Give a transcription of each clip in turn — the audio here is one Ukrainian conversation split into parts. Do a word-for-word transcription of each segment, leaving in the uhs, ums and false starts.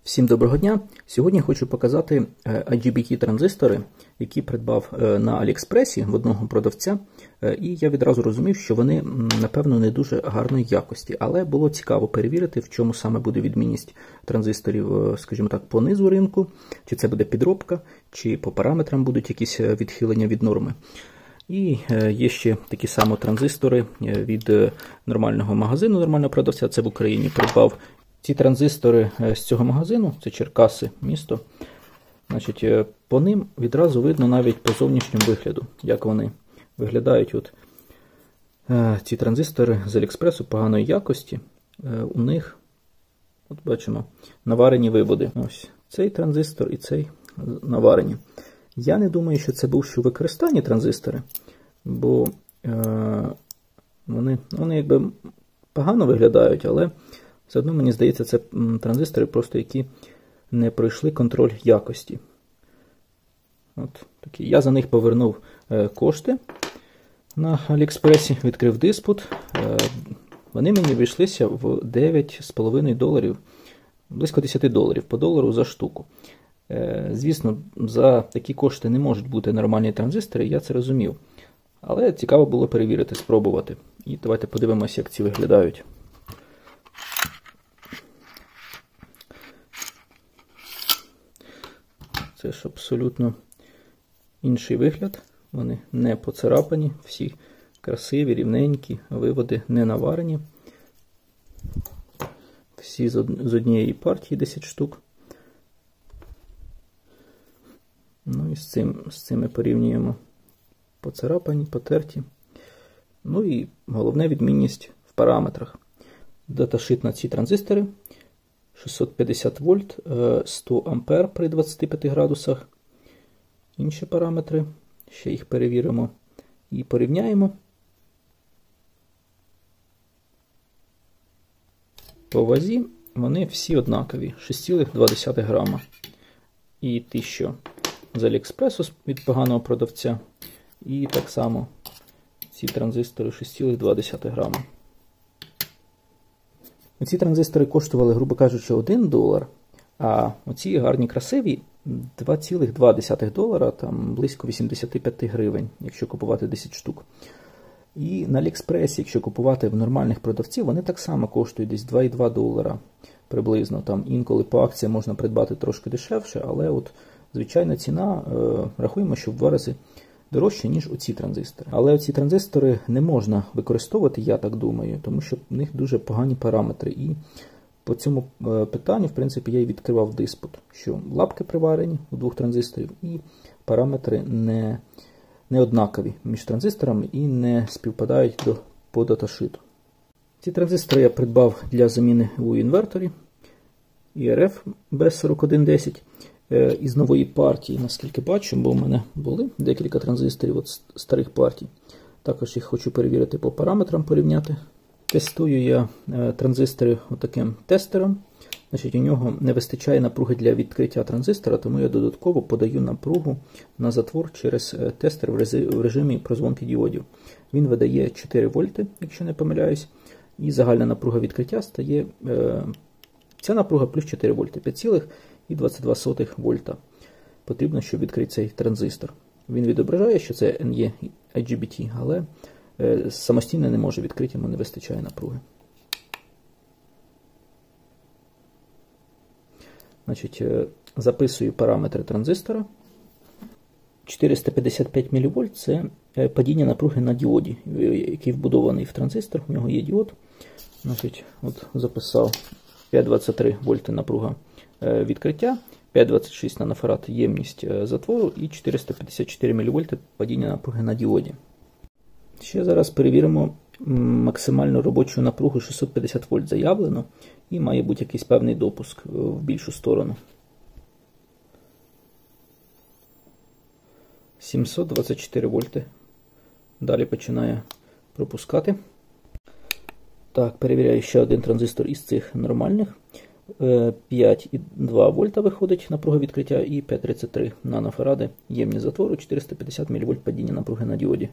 Всім доброго дня! Сьогодні хочу показати ай джі бі ті-транзистори, які придбав на Аліекспресі в одного продавця. І я відразу розумів, що вони, напевно, не дуже гарної якості. Але було цікаво перевірити, в чому саме буде відмінність транзисторів, скажімо так, по низу ринку. Чи це буде підробка, чи по параметрам будуть якісь відхилення від норми. І є ще такі самі транзистори від нормального магазину, нормального продавця. Це в Україні придбав. Ці транзистори з цього магазину, це Черкаси, місто, значить, по ним відразу видно навіть по зовнішньому вигляду, як вони виглядають. От, ці транзистори з Аліекспресу поганої якості, у них, от бачимо, наварені виводи. Ось цей транзистор і цей наварені. Я не думаю, що це бувші у використанні транзистори, бо е, вони, вони якби погано виглядають, але все одно, мені здається, це транзистори, просто які не пройшли контроль якості. От такі. Я за них повернув е, кошти на Аліекспресі, відкрив диспут. Е, вони мені вийшлися в дев'ять з половиною доларів, близько десять доларів по долару за штуку. Е, звісно, за такі кошти не можуть бути нормальні транзистори, я це розумів. Але цікаво було перевірити, спробувати. І давайте подивимося, як ці виглядають. Це ж абсолютно інший вигляд. Вони не поцарапані, всі красиві, рівненькі, виводи не наварені. Всі з однієї партії десять штук. Ну і з цим, з цим ми порівнюємо поцарапані, потерті. Ну і головна відмінність в параметрах. Даташит на ці транзистори. шістсот п'ятдесят вольт, сто ампер при двадцяти п'яти градусах. Інші параметри. Ще їх перевіримо і порівняємо. По вазі вони всі однакові. шість цілих два десятих грама. І ті, що з Аліекспресу від поганого продавця. І так само ці транзистори шість цілих два десятих грама. Ці транзистори коштували, грубо кажучи, один долар, а оці гарні красиві два цілих два десятих долара, там близько вісімдесят п'ять гривень, якщо купувати десять штук. І на Аліекспресі, якщо купувати в нормальних продавців, вони так само коштують десь два цілих два долара приблизно. Там інколи по акції можна придбати трошки дешевше, але от звичайна ціна, е, рахуємо, що в два рази дорожче, ніж оці транзистори. Але оці транзистори не можна використовувати, я так думаю, тому що в них дуже погані параметри. І по цьому питанню, в принципі, я і відкривав диспут, що лапки приварені у двох транзисторів, і параметри не, не однакові між транзисторами і не співпадають до, по даташиту. Ці транзистори я придбав для заміни у інверторі і ар еф бе сорок один десять. Із нової партії, наскільки бачу, бо в мене були декілька транзисторів от старих партій. Також їх хочу перевірити по параметрам, порівняти. Тестую я транзистори отаким тестером. Значить, у нього не вистачає напруги для відкриття транзистора, тому я додатково подаю напругу на затвор через тестер в режимі прозвонки діодів. Він видає чотири вольти, якщо не помиляюсь, і загальна напруга відкриття стає, ця напруга плюс чотири вольти, п'ять цілих двадцять два сотих вольта. Потрібно, щоб відкрити цей транзистор. Він відображає, що це ен і ай джі бі ті, але е, самостійно не може відкрити, йому не вистачає напруги. Значить, е, записую параметри транзистора. чотириста п'ятдесят п'ять мілівольт – це падіння напруги на діоді, який вбудований в транзистор. У нього є діод. Значить, от записав п'ять двадцять три вольти напруга відкриття, п'ять двадцять шість нанофарад ємність затвору і чотириста п'ятдесят чотири мілівольти падіння напруги на діоді. Ще зараз перевіримо максимальну робочу напругу шістсот п'ятдесят вольт заявлено, і має бути якийсь певний допуск в більшу сторону. сімсот двадцять чотири вольти. Далі починає пропускати. Так, перевіряю ще один транзистор із цих нормальних. п'ять цілих два вольта виходить напруга відкриття і п'ять тридцять три нанофаради ємність затвору, чотириста п'ятдесят мілівольт падіння напруги на діоді.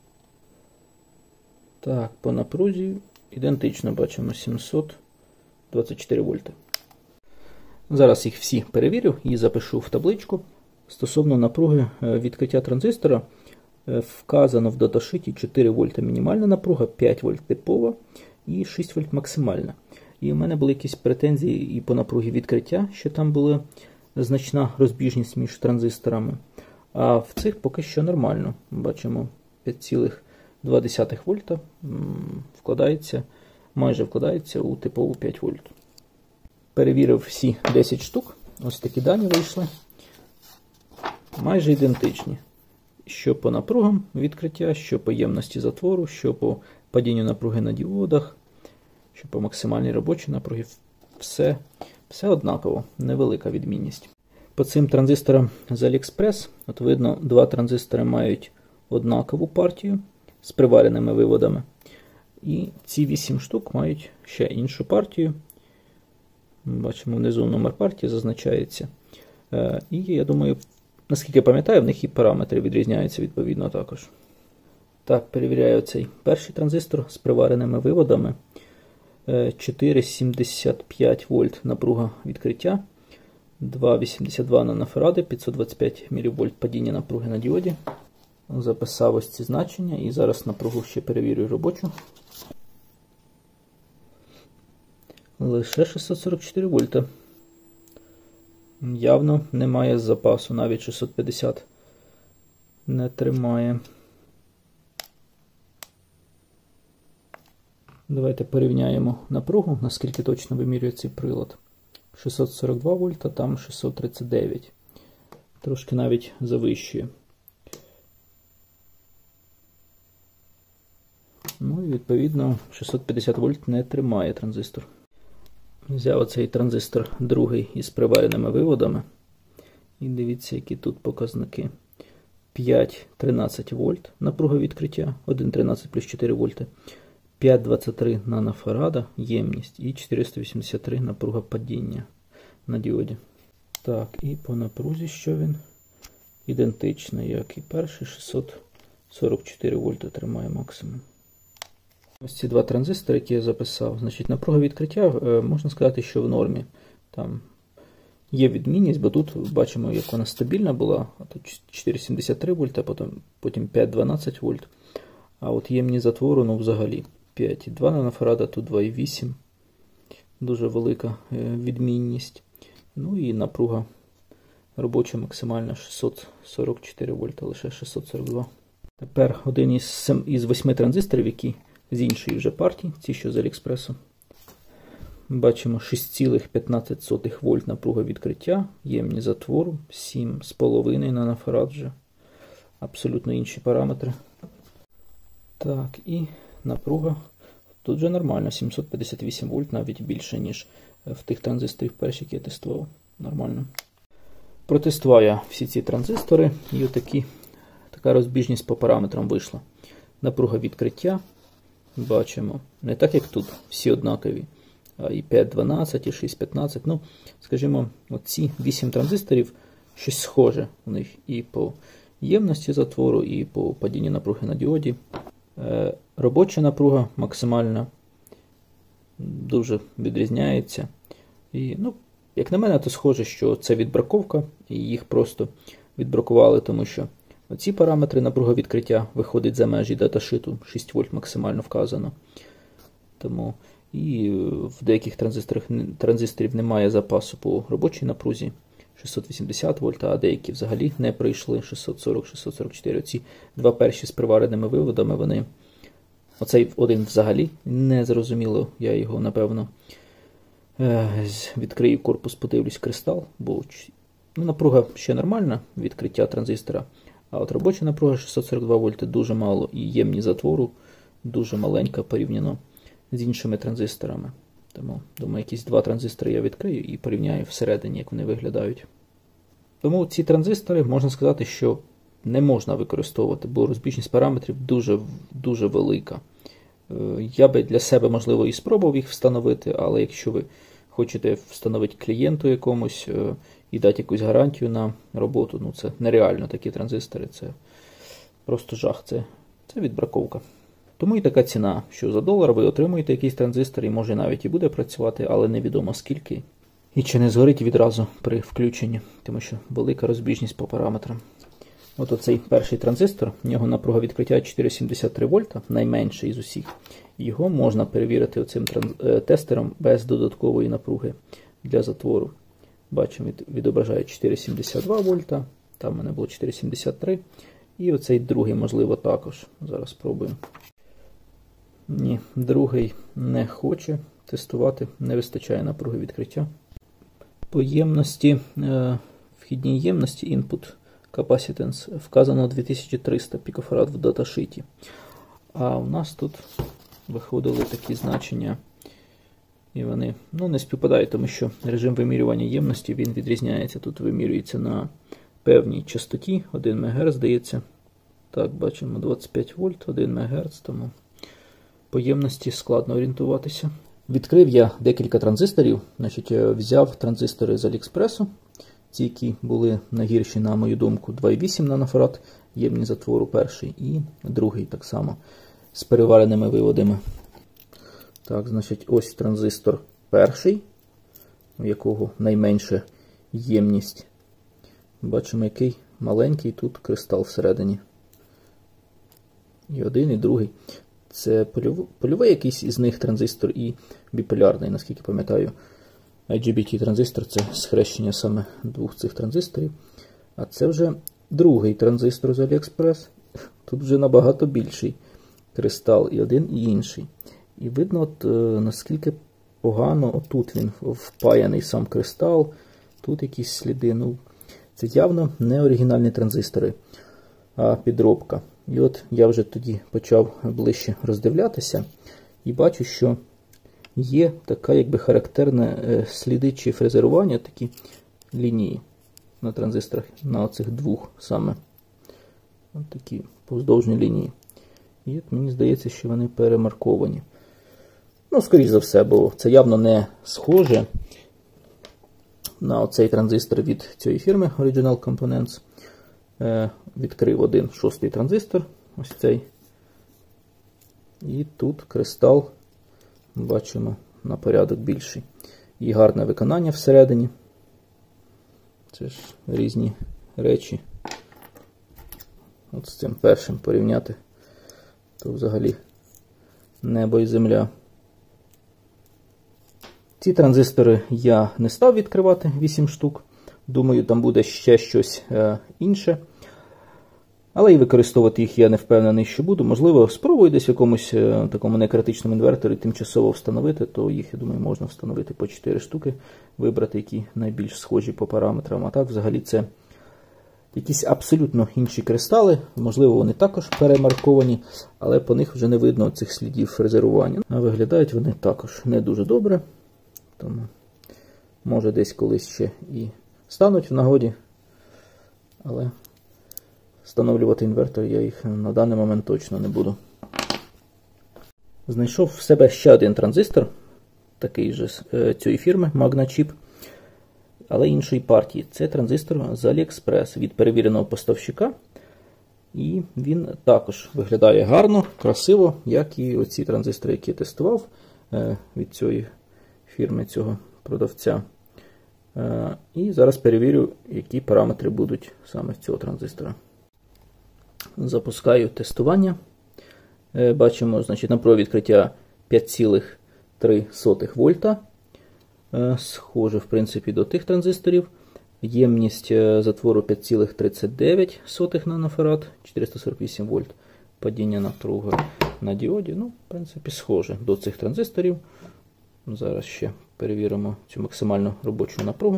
Так, по напрузі ідентично бачимо сімсот двадцять чотири вольти. Зараз їх всі перевірю і запишу в табличку. Стосовно напруги відкриття транзистора, вказано в даташиті чотири вольта мінімальна напруга, п'ять вольт типова і шість вольт максимальна. І в мене були якісь претензії і по напругі відкриття, що там була значна розбіжність між транзисторами. А в цих поки що нормально. Бачимо, п'ять цілих два десятих вольта вкладається, майже вкладається у типову п'ять вольт. Перевірив всі десять штук. Ось такі дані вийшли. Майже ідентичні. Що по напругам відкриття, що по ємності затвору, що по падінню напруги на діодах, що по максимальній робочій напругі. Все, все однаково, невелика відмінність. По цим транзисторам з AliExpress, от видно, два транзистори мають однакову партію з привареними виводами. І ці вісім штук мають ще іншу партію. Бачимо, внизу номер партії зазначається. І я думаю, наскільки я пам'ятаю, в них і параметри відрізняються відповідно також. Так, перевіряю цей перший транзистор з привареними виводами. чотири сімдесят п'ять вольт напруга відкриття, два вісімдесят два нанофаради, п'ятсот двадцять п'ять мілівольт падіння напруги на діоді. Записав ось ці значення і зараз напругу ще перевірю робочу. Лише шістсот сорок чотири вольта. Явно немає запасу, навіть шістсот п'ятдесят не тримає. Давайте порівняємо напругу, наскільки точно вимірює цей прилад. шістсот сорок два вольта, там шістсот тридцять дев'ять. Трошки навіть завищує. Ну і відповідно шістсот п'ятдесят вольт не тримає транзистор. Взяв оцей транзистор другий із привареними виводами. І дивіться, які тут показники. п'ять тринадцять вольт напруга відкриття, один тринадцять плюс чотири вольти. п'ять двадцять три нанофарада ємність і чотириста вісімдесят три напруга падіння на діоді. Так, і по напрузі, що він? Ідентичний, як і перший, шістсот сорок чотири вольта тримає максимум. Ось ці два транзистори, які я записав. Значить, напруга відкриття, можна сказати, що в нормі. Там є відмінність, бо тут бачимо, як вона стабільна була. А тут чотири сімдесят три вольта, потім, потім п'ять дванадцять вольт. А от ємність затвору, ну взагалі, п'ять і два нанофарада, тут два і вісім. Дуже велика відмінність. Ну і напруга робоча максимальна шістсот сорок чотири вольта, лише шістсот сорок два. Тепер один із, із восьми транзисторів, які з іншої вже партії, ці що з Аліекспресу. Бачимо шість цілих п'ятнадцять сотих вольт напруга відкриття, ємність затвору, сім з половиною нанофарад вже. Абсолютно інші параметри. Так, і напруга тут вже нормально, сімсот п'ятдесят вісім вольт, навіть більше, ніж в тих транзисторів перших, які я тестував. Нормально. Протестував я всі ці транзистори, і отакі, така розбіжність по параметрам вийшла. Напруга відкриття, бачимо, не так як тут, всі однакові, а і п'ять дванадцять, і шість п'ятнадцять. Ну, скажімо, оці вісім транзисторів, щось схоже у них і по ємності затвору, і по падінню напруги на діоді. Е, робоча напруга максимальна, дуже відрізняється. І, ну, як на мене, то схоже, що це відбраковка, і їх просто відбракували, тому що ці параметри напруга відкриття виходить за межі даташиту, шість вольт максимально вказано. Тому і в деяких транзисторах транзисторів немає запасу по робочій напрузі шістсот вісімдесят вольт, а деякі взагалі не пройшли шістсот сорок шістсот сорок чотири. Оці два перші з привареними виводами, вони, оцей один взагалі не зрозуміло, я його напевно відкрию корпус, подивлюсь кристал, бо ну, напруга ще нормальна, відкриття транзистора, а от робоча напруга шістсот сорок два вольти дуже мало, і ємність затвору дуже маленька порівняно з іншими транзисторами. Тому, думаю, якісь два транзистори я відкрию і порівняю всередині, як вони виглядають. Тому ці транзистори, можна сказати, що не можна використовувати, бо розбіжність параметрів дуже, дуже велика. Я би для себе, можливо, і спробував їх встановити, але якщо ви хочете встановити клієнту якомусь і дати якусь гарантію на роботу, ну це нереально, такі транзистори, це просто жах, це, це відбраковка. Тому і така ціна, що за долар ви отримуєте якийсь транзистор і може навіть і буде працювати, але невідомо скільки і чи не згорить відразу при включенні, тому що велика розбіжність по параметрам. От оцей перший транзистор, в нього напруга відкриття чотири цілих сімдесят три вольта, найменший із усіх. Його можна перевірити оцим тестером без додаткової напруги для затвору. Бачимо, відображає чотири цілих сімдесят два вольта, там в мене було чотири цілих сімдесят три. І оцей другий, можливо, також. Зараз спробуємо. Ні, другий не хоче тестувати, не вистачає напруги відкриття. По ємності, е, вхідній ємності input capacitance вказано дві тисячі триста пікофарад в даташиті. А у нас тут виходили такі значення, і вони ну, не співпадають, тому що режим вимірювання ємності він відрізняється. Тут вимірюється на певній частоті, один мегагерц, здається. Так, бачимо двадцять п'ять вольт, один мегагерц, тому по ємності складно орієнтуватися. Відкрив я декілька транзисторів, значить, взяв транзистори з Аліекспресу, ті, які були найгірші, на мою думку, два цілих вісім нанофарад, ємність затвору перший, і другий так само, з перевареними виводами. Так, значить, ось транзистор перший, у якого найменша ємність. Бачимо, який маленький тут кристал всередині. І один, і другий. Це польов... польовий якийсь із них транзистор і біполярний, наскільки пам'ятаю. ай джі бі ті-транзистор – це схрещення саме двох цих транзисторів. А це вже другий транзистор з Аліекспрес. Тут вже набагато більший кристал, і один, і інший. І видно, от, е, наскільки погано отут він впаяний сам кристал. Тут якісь сліди. Ну, це явно не оригінальні транзистори, а підробка. І от я вже тоді почав ближче роздивлятися і бачу, що є така якби характерне сліди чи фрезерування, такі лінії на транзисторах, на оцих двох саме. Ось такі повздовжні лінії. І от мені здається, що вони перемарковані. Ну, скоріш за все, бо це явно не схоже на оцей транзистор від цієї фірми Original Components. Е, відкрив один шостий транзистор, ось цей. І тут кристал, бачимо, на порядок більший. І гарне виконання всередині. Це ж різні речі. От з цим першим порівняти, то взагалі небо і земля. Ці транзистори я не став відкривати, вісім штук. Думаю, там буде ще щось е, інше. Але і використовувати їх я не впевнений, що буду. Можливо, спробую десь в якомусь е, такому некритичному інверторі тимчасово встановити, то їх, я думаю, можна встановити по чотири штуки, вибрати, які найбільш схожі по параметрам. А так, взагалі, це якісь абсолютно інші кристали. Можливо, вони також перемарковані, але по них вже не видно цих слідів фрезерування. А виглядають вони також не дуже добре. Тому, може, десь колись ще і стануть в нагоді, але встановлювати інвертор я їх на даний момент точно не буду. Знайшов в себе ще один транзистор, такий же з цієї фірми Magnachip, але іншої партії. Це транзистор з AliExpress від перевіреного поставщика. І він також виглядає гарно, красиво, як і оці транзистори, які я тестував від цієї фірми, цього продавця. І зараз перевірю, які параметри будуть саме з цього транзистора. Запускаю тестування. Бачимо, значить, напруга відкриття п'ять цілих три вольта. Схоже, в принципі, до тих транзисторів. Ємність затвору п'ять цілих тридцять дев'ять нанофарад, чотириста сорок вісім вольт. Падіння напруги на діоді. Ну, в принципі, схоже до цих транзисторів. Зараз ще перевіримо цю максимальну робочу напругу.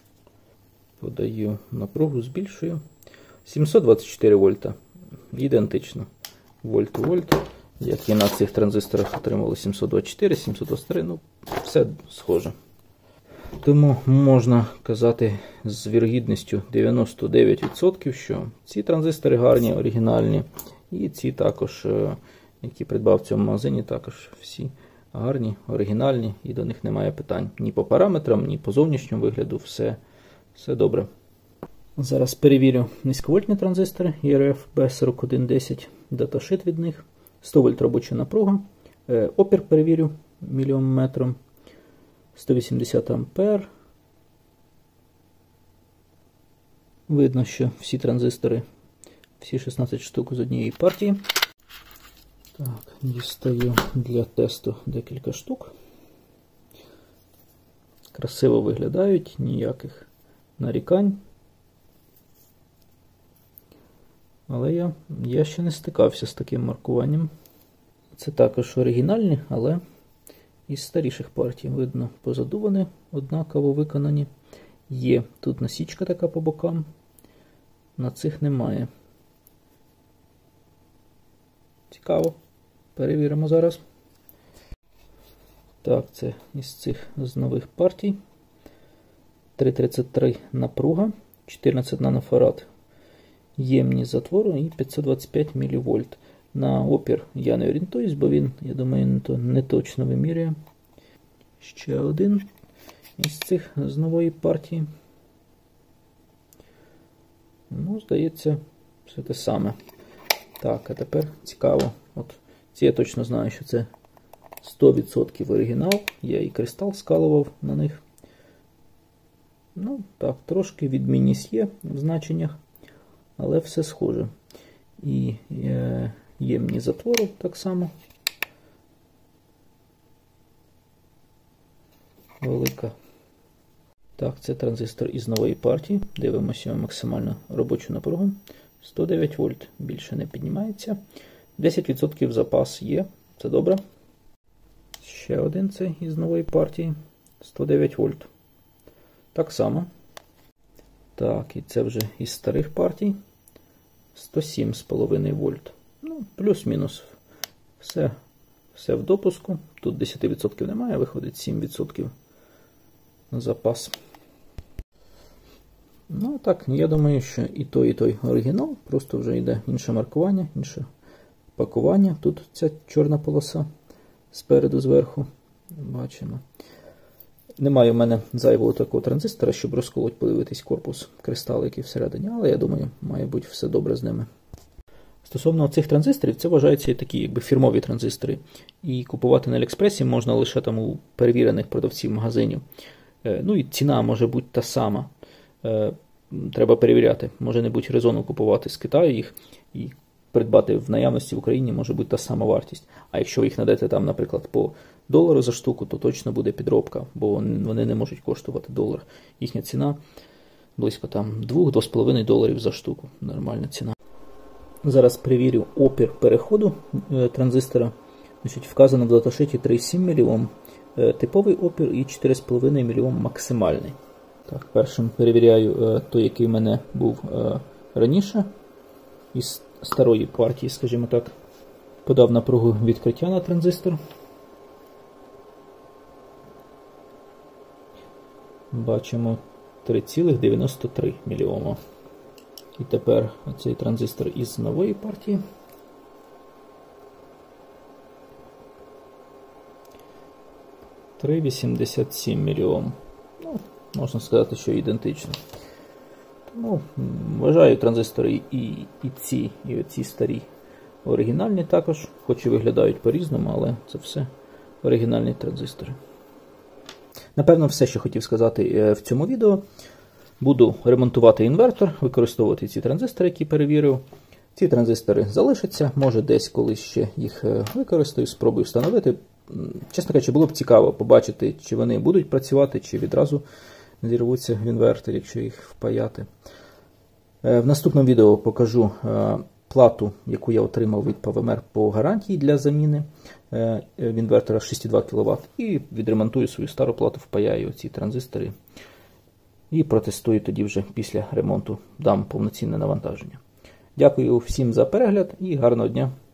Подаю напругу, збільшую. сімсот двадцять чотири вольта. Ідентично. Вольт-вольт. Як і на цих транзисторах отримали сімсот двадцять чотири, сімсот двадцять три. Ну, все схоже. Тому можна казати з вірогідністю дев'яносто дев'ять відсотків, що ці транзистори гарні, оригінальні. І ці також, які придбав в цьому магазині, також всі гарні, оригінальні, і до них немає питань. Ні по параметрам, ні по зовнішньому вигляду, все, все добре. Зараз перевірю низьковольтні транзистори і ар еф бі сорок один десять, даташит від них, сто вольт робоча напруга, опір перевірю міліомметром, сто вісімдесят ампер, Видно, що всі транзистори, всі шістнадцять штук з однієї партії. Так, дістаю для тесту декілька штук. Красиво виглядають, ніяких нарікань. Але я, я ще не стикався з таким маркуванням. Це також оригінальні, але із старіших партій. Видно, позаду вони однаково виконані. Є тут насічка така по бокам, на цих немає. Цікаво. Перевіримо зараз. Так, це із цих з нових партій. три тридцять три напруга, чотирнадцять нанофарад ємність затвору і п'ятсот двадцять п'ять мілівольт. На опір я не орієнтуюсь, бо він, я думаю, не точно вимірює. Ще один із цих з нової партії. Ну, здається, все те саме. Так, а тепер цікаво. От ці я точно знаю, що це сто відсотків оригінал. Я і кристал скалував на них. Ну, так, трошки відмінність є в значеннях, але все схоже. І е, ємність затвору так само. Велика. Так, це транзистор із нової партії. Дивимося максимально робочу напругу. сто дев'ять вольт. Більше не піднімається. десять відсотків запас є. Це добре. Ще один цей із нової партії. сто дев'ять вольт. Так само. Так, і це вже із старих партій. сто сім з половиною вольт. Ну, плюс-мінус. Все, все в допуску. Тут десять відсотків немає, виходить сім відсотків запас. Ну так, я думаю, що і той, і той оригінал. Просто вже йде інше маркування, інше пакування. Тут ця чорна полоса спереду, зверху. Бачимо. Немає в мене зайвого такого транзистора, щоб розколоть, подивитись корпус, кристали, які всередині, але я думаю, має бути все добре з ними. Стосовно цих транзисторів, це вважаються такі якби фірмові транзистори. І купувати на Аліекспресі можна лише там у перевірених продавців магазинів. Ну і ціна може бути та сама. Треба перевіряти. Може не бути резону купувати з Китаю їх і придбати в наявності в Україні може бути та сама вартість. А якщо ви їх надаєте там, наприклад, по долару за штуку, то точно буде підробка, бо вони не можуть коштувати долар. Їхня ціна близько там два-два з половиною доларів за штуку. Нормальна ціна. Зараз перевірю опір переходу транзистора. Значить, вказано в даташиті три цілих сім міліом. Типовий опір і чотири цілих п'ять міліом максимальний. Так, першим перевіряю той, який в мене був раніше. Із старої партії, скажімо так. Подав напругу відкриття на транзистор. Бачимо три цілих дев'яносто три міліома. І тепер оцей транзистор із нової партії. три цілих вісімдесят сім міліом. Ну, можна сказати, що ідентично. Тому вважаю транзистори і, і ці, і оці старі оригінальні також, хоч і виглядають по-різному, але це все оригінальні транзистори. Напевно, все, що хотів сказати в цьому відео. Буду ремонтувати інвертор, використовувати ці транзистори, які перевірив. Ці транзистори залишаться, може десь колись ще їх використаю, спробую встановити. Чесно кажучи, було б цікаво побачити, чи вони будуть працювати, чи відразу зірвуться в інвертор, якщо їх впаяти. В наступному відео покажу плату, яку я отримав від ПВМЕР по гарантії для заміни в інвертора шість цілих дві кіловат. І відремонтую свою стару плату, впаяю ці транзистори. І протестую тоді вже після ремонту, дам повноцінне навантаження. Дякую всім за перегляд і гарного дня!